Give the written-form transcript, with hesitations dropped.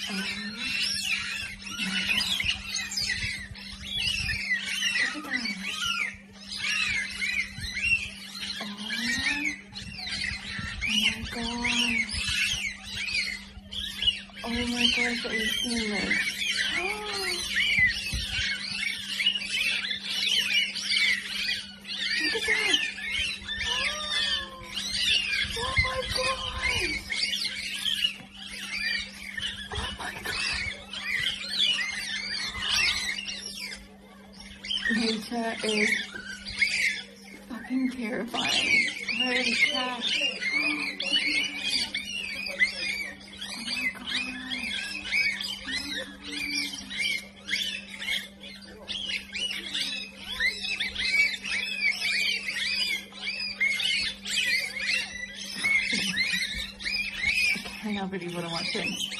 Oh my God. Look at that. Oh my gosh, are you seeing this? Look at that! Oh my god! Oh my god! Nature is fucking terrifying. Holy crap. I cannot believe what I'm watching.